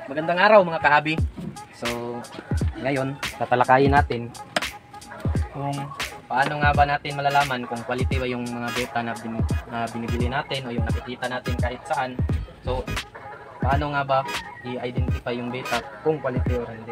Magandang araw mga kahabi. So, ngayon, tatalakayin natin kung paano nga ba natin malalaman kung quality ba yung mga beta na binibili natin o yung nakikita natin kahit saan. So, paano nga ba i-identify yung beta kung quality o hindi.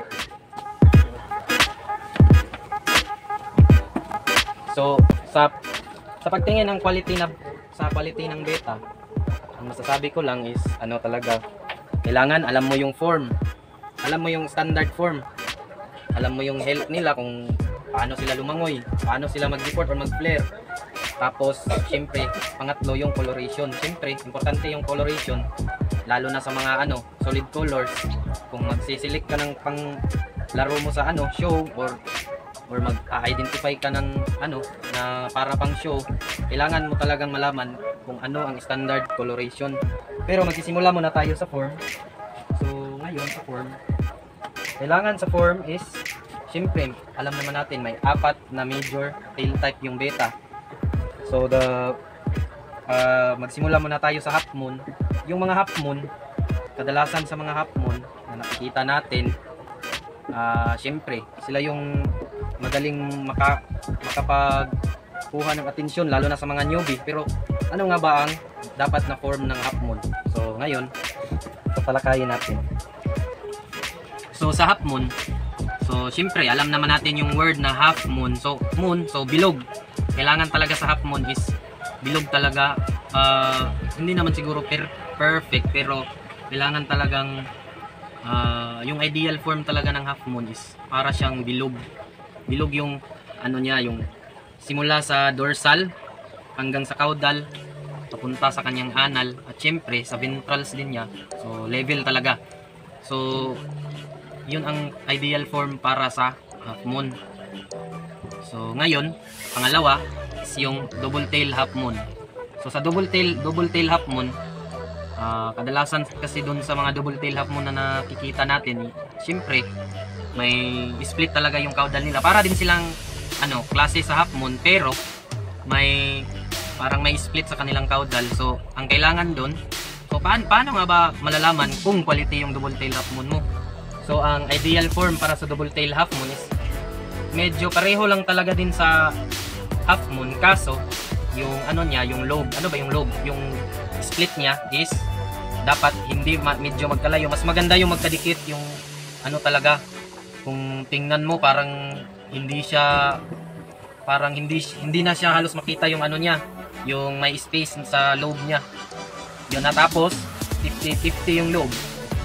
So, sa pagtingin ng quality ng beta, ang masasabi ko lang is talaga, kailangan alam mo yung form, alam mo yung standard form, alam mo yung health nila, kung paano sila lumangoy, paano sila mag-report or mag-flare. Tapos syempre pangatlo yung coloration. Syempre importante yung coloration, lalo na sa mga solid colors. Kung magsisilik ka ng pang laro mo sa show or mag-identify ka ng na para pang show, kailangan mo talagang malaman kung ano ang standard coloration. Pero magsisimula muna tayo sa form. So ngayon sa form, kailangan sa form is syempre alam naman natin may 4 na major tail type yung beta. So magsimula muna tayo sa half moon. Yung mga half moon, kadalasan sa mga half moon na nakikita natin, syempre sila yung madaling makapagkuha ng atensyon, lalo na sa mga newbie. Pero ano nga ba ang dapat na form ng half moon? So ngayon, tatalakayin natin. So sa half moon, so syempre alam naman natin yung word na half moon. So moon, so bilog. Kailangan talaga sa half moon is bilog talaga. Hindi naman siguro perfect, pero kailangan talagang yung ideal form talaga ng half moon is para siyang bilog. Bilog yung niya, yung simula sa dorsal hanggang sa caudal papunta sa kanyang anal, at syempre sa ventrals din niya. So level talaga. So yun ang ideal form para sa half moon. So ngayon, pangalawa is yung double tail half moon. So sa double tail half moon, kadalasan kasi dun sa mga double tail half moon na nakikita natin, syempre may split talaga yung caudal nila. Para din silang klase sa half moon, pero parang may split sa kanilang caudal. So ang kailangan dun, so paano nga ba malalaman kung quality yung double tail half moon mo? So ang ideal form para sa double tail half moon is medyo pareho lang talaga din sa half moon, kaso yung niya, yung lobe, yung lobe, yung split niya is dapat hindi medyo magkalayo. Mas maganda yung magkadikit, yung talaga, kung tingnan mo parang hindi na siya halos makita yung niya, yung may space sa lobe niya. Yun, na tapos 50-50 yung lobe.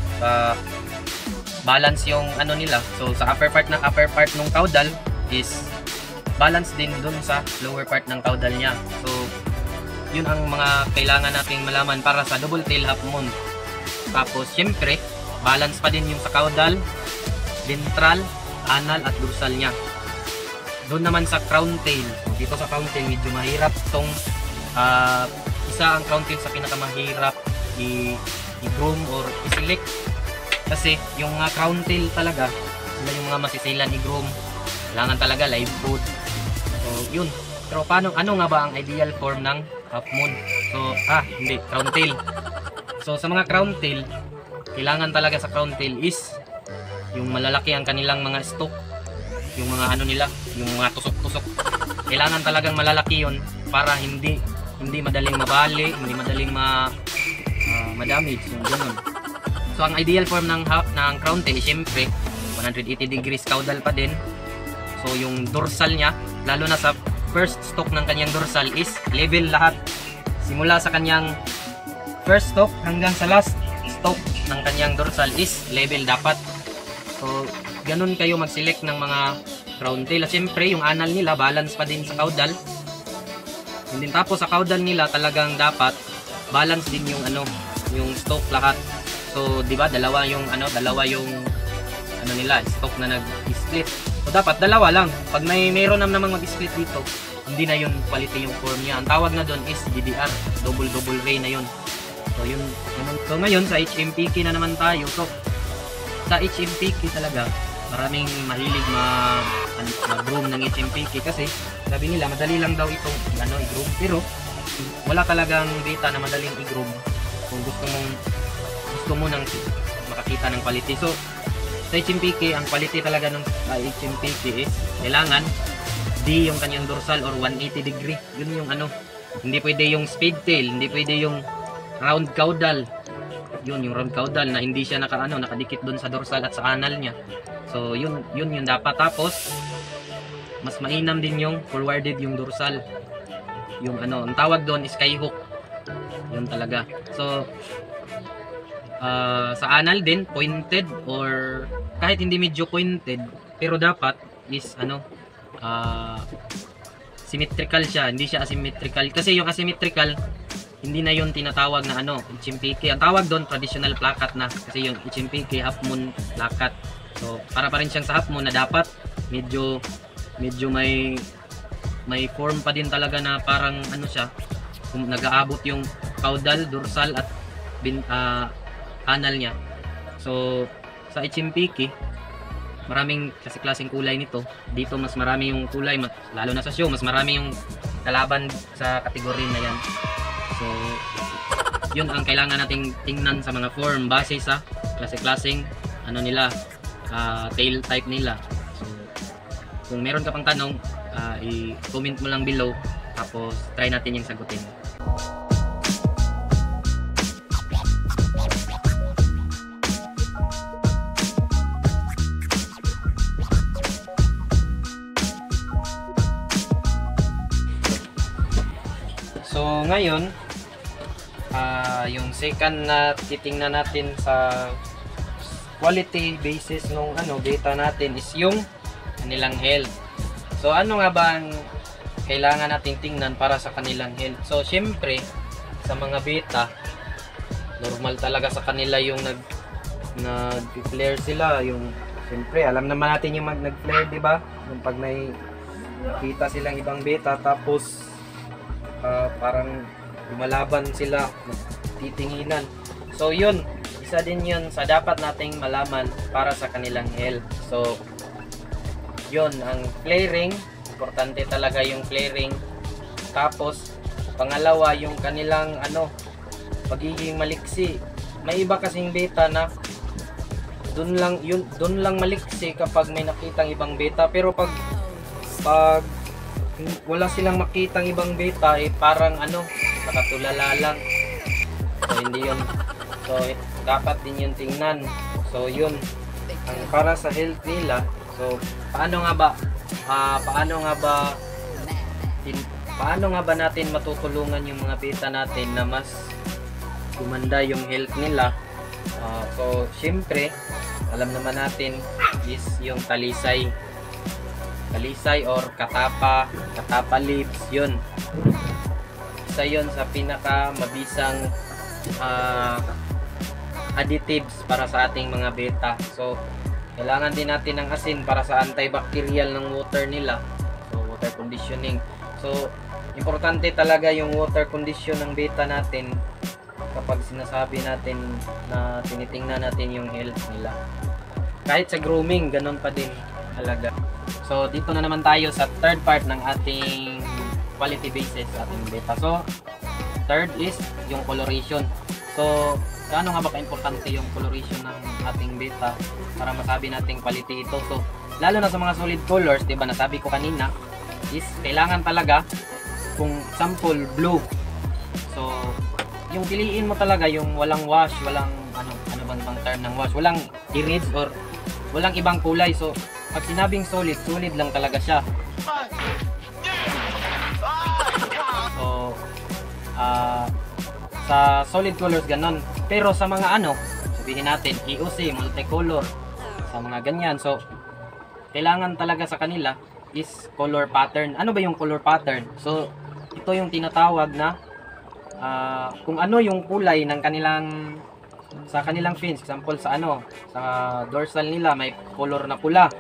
Balance yung nila. So sa upper part ng caudal is balance din dun sa lower part ng caudal niya. So yun ang mga kailangan nating malaman para sa double tail half moon. Tapos syempre balance pa din yung sa caudal, ventral, anal at dorsal niya. Doon naman sa crown tail, dito sa crown tail medyo mahirap tong isa ang crown tail sa pinakamahirap i-groom or i-select, kasi yung crown tail talaga sila yung mga masisilan i-groom. Kailangan talaga live food. So yun. Pero ano nga ba ang ideal form ng half moon? So crown tail. So sa mga crown tail, kailangan talaga sa crown tail is yung malalaki ang kanilang mga stalk, yung mga nila, yung mga tusok-tusok. Kailangan talagang malalaki yun para hindi madaling mabali, hindi madaling ma-damage, yung ganun. So ang ideal form ng crown tail, syempre 180 degrees caudal pa din. So yung dorsal niya, lalo na sa first stalk ng kanyang dorsal is level lahat. Simula sa kanyang first stalk hanggang sa last stalk ng kanyang dorsal is level dapat. So ganun kayo mag-select ng mga crown tail. At syempre yung anal nila balance pa din sa caudal. And then tapos sa caudal nila talagang dapat balance din yung yung stalk lahat. So di ba dalawa yung nila, stalk na nag-split. So dapat dalawa lang. Pag mayroon namang mag-split dito, hindi na yun quality yung form niya. Ang tawag na doon is DDR, double ray na yun. So yun. So ngayon sa HMPK na naman tayo. So sa HMPK talaga maraming mahilig mag-groom ng HMPK, kasi sabi nila madali lang daw itong i-groom, pero wala talagang beta na madaling i-groom. Kung gusto mo nang makita ng quality. So sa HMPK, ang quality talaga ng HMPK is kailangan di yung kanyang dorsal or 180 degree. Yun yung ano, hindi pwede yung speed tail, hindi pwede yung round caudal. Yun yung round caudal na hindi siya nakadikit doon sa dorsal at sa anal niya. So yun yung dapat. Tapos mas mainam din yung forwarded yung dorsal. Yung ang tawag doon is skyhook. Yun talaga. So sa anal din pointed or kahit hindi medyo pointed, pero dapat is symmetrical siya, hindi siya asymmetrical. Kasi yung asymmetrical hindi na yun tinatawag na HMPK. Ang tawag doon traditional plakat na, kasi yung HMPK half moon plakat. So para pa rin siyang sa half moon na dapat medyo may form pa din talaga na parang siya, kung nag-aabot yung caudal, dorsal at anal niya. So sa HMPK maraming klaseng kulay nito. Dito mas marami yung kulay, lalo na sa show mas marami yung kalaban sa kategory na yan. So yun ang kailangan nating tingnan sa mga form base sa klase-klaseng nila, tail type nila. So kung meron ka pang tanong, i-comment mo lang below, tapos try natin yung sagutin. So ngayon, yung second na titingnan natin sa quality basis nung beta natin is yung kanilang health. So ano nga ba ang kailangan nating tingnan para sa kanilang health? So syempre sa mga beta, normal talaga sa kanila yung nag-flare sila. Yung syempre alam naman natin yung nag-flare, di ba? Yung pag may nakita silang ibang beta tapos parang lumalaban sila, titinginan. So yun, isa din yun sa dapat nating malaman para sa kanilang health. So yun, ang flaring, importante talaga yung flaring. Tapos pangalawa, yung kanilang pagiging maliksi. May iba kasing beta na dun lang maliksi kapag may nakitang ibang beta, pero pag wala silang makitang ibang beta, parang nakatulala lang. So hindi yun. So dapat din yun tingnan. So yun ang para sa health nila. So paano nga ba natin matutulungan yung mga beta natin na mas gumanda yung health nila? So syempre alam naman natin is yung talisay or katapa leaves. Yun, isa yun sa pinaka mabisang additives para sa ating mga beta. So kailangan din natin ng asin para sa antibacterial ng water nila. So water conditioning. So importante talaga yung water condition ng beta natin kapag sinasabi natin na tinitingnan natin yung health nila. Kahit sa grooming, ganun pa din talaga. So dito na naman tayo sa third part ng ating quality basis sa ating beta. So third is yung coloration. So gaano nga ba ka-importante yung coloration ng ating beta para masabi nating quality ito? So lalo na sa mga solid colors, 'di ba, nasabi ko kanina, is kailangan talaga kung sample blue. So yung piliin mo talaga yung walang wash, walang ano bang term ng wash, walang irids or walang ibang kulay. So pag sinabing solid lang talaga siya. So sa solid colors ganon. Pero sa mga sabihin natin EOC, multicolor, sa mga ganyan, so kailangan talaga sa kanila is color pattern. Ano ba yung color pattern? So ito yung tinatawag na kung ano yung kulay ng kanilang sa kanilang fins. Example sa sa dorsal nila may color na pula,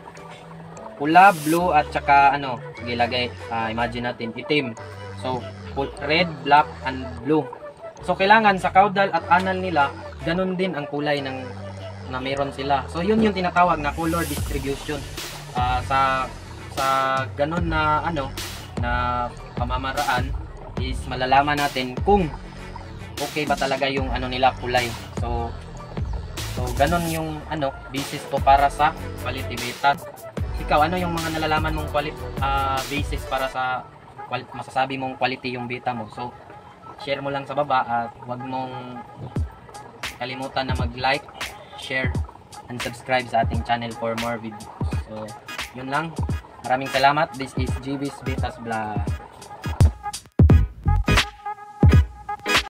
blue at saka sige lagay, imagine natin itim. So red, black and blue. So kailangan sa caudal at anal nila ganun din ang kulay na meron sila. So yun yung tinatawag na color distribution. Sa ganun na na pamamaraan is malalaman natin kung okay ba talaga yung nila kulay. So So, ganun yung basis ko para sa quality beta. Ikaw, ano yung mga nalalaman mong basis para sa masasabi mong quality yung beta mo? So, share mo lang sa baba at huwag mong kalimutan na mag-like, share, and subscribe sa ating channel for more videos. So, yun lang. Maraming salamat. This is GB's Betas Vlog.